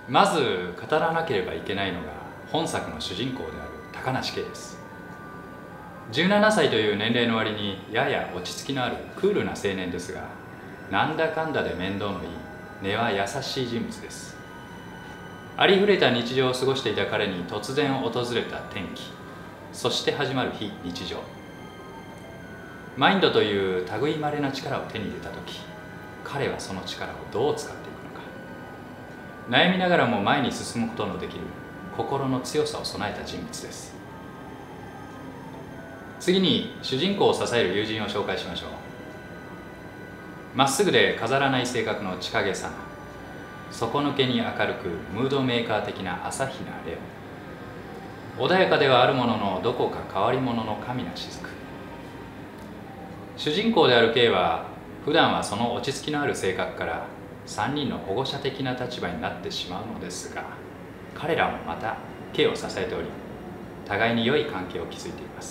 まず語らなければいけないのが本作の主人公である高梨圭です。17歳という年齢の割にやや落ち着きのあるクールな青年ですが、なんだかんだで面倒のいい根は優しい人物です。ありふれた日常を過ごしていた彼に突然訪れた転機、そして始まる非日常。マインドという類いまれな力を手に入れた時、彼はその力をどう使っていくのか。悩みながらも前に進むことのできる心の強さを備えた人物です。次に主人公を支える友人を紹介しましょう。まっすぐで飾らない性格の千景さん、底抜けに明るくムードメーカー的な朝比奈レオ、穏やかではあるもののどこか変わり者の神な雫。主人公である K は普段はその落ち着きのある性格から3人の保護者的な立場になってしまうのですが、彼らもまた K を支えており、互いに良い関係を築いています。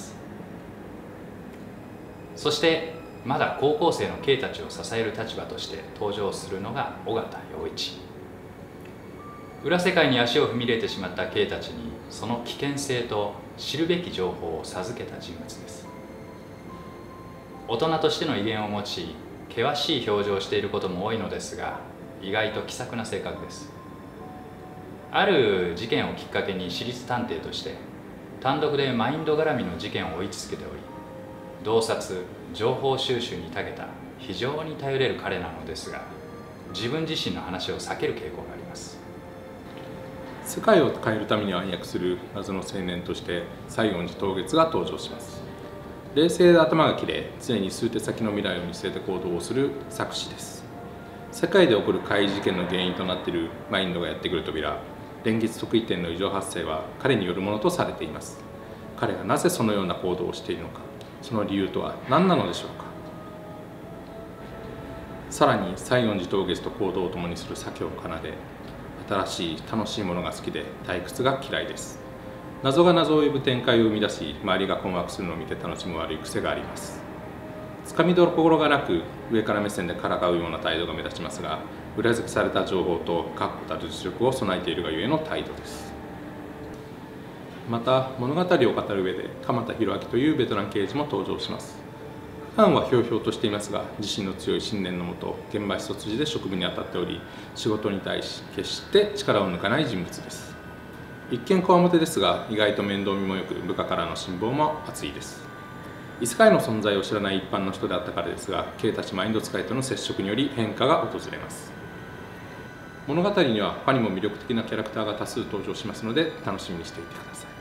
そしてまだ高校生の K たちを支える立場として登場するのが尾形陽一。裏世界に足を踏み入れてしまった K たちにその危険性と知るべき情報を授けた人物です。大人としての威厳を持ち、険しい表情をしていることも多いのですが、意外と気さくな性格です。ある事件をきっかけに私立探偵として単独でマインド絡みの事件を追い続けており、洞察、情報収集に長けた非常に頼れる彼なのですが、自分自身の話を避ける傾向があります。 世界を変えるために暗躍する謎の青年として西園寺東月が登場します。冷静で頭がきれい、常に数手先の未来を見据えて行動をする策士です。世界で起こる怪異事件の原因となっているマインドがやってくる扉、連結特異点の異常発生は彼によるものとされています。彼がなぜそのような行動をしているのか、その理由とは何なのでしょうか。さらに西園寺東月と行動を共にする酒を奏で、新しい楽しいものが好きで退屈が嫌いです。謎が謎を呼ぶ展開を生み出し、周りが困惑するのを見て楽しむ悪い癖があります。つかみどころがなく、上から目線でからかうような態度が目立ちますが、裏付けされた情報と確固たる実力を備えているがゆえの態度です。また物語を語る上で鎌田博明というベテラン刑事も登場します。普段はひょうひょうとしていますが、自身の強い信念のもと現場一筋で職務に当たっており、仕事に対し決して力を抜かない人物です。一見こわもてですが、意外と面倒見もよく部下からの辛抱も厚いです。異世界の存在を知らない一般の人であったからですが、Kたちマインド使いとの接触により変化が訪れます。物語には他にも魅力的なキャラクターが多数登場しますので、楽しみにしていてください。